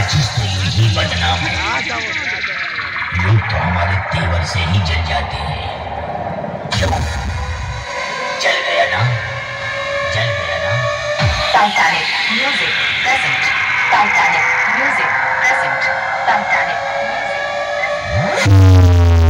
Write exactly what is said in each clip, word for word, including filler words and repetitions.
माचिस तो यूं ही बदनाम है, लोग तो हमारे तेवर से ही जल जाते हैं। क्यों? जल गया ना, जल गया ना। Titanic music present. Titanic music present. Titanic music present.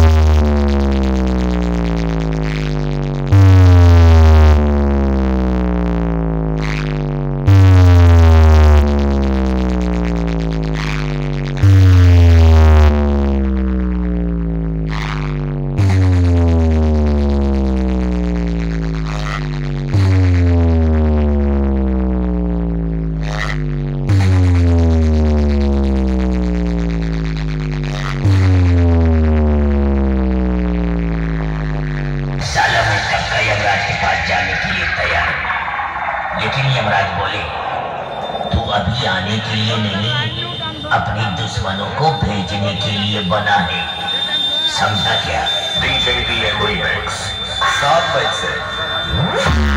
जाने के लिए तैयार, लेकिन यमराज बोले तू अभी आने के लिए नहीं, अपने दुश्मनों को भेजने के लिए बना है, समझा क्या? बीजेपी रिमिक्स सात बज से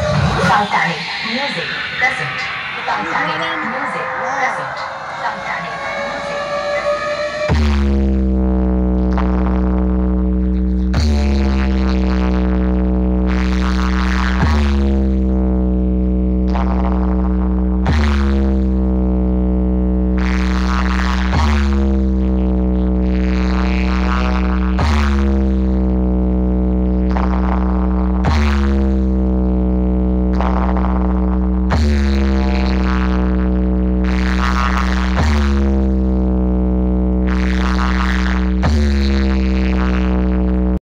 Titanic music present. Titanic music present. Titanic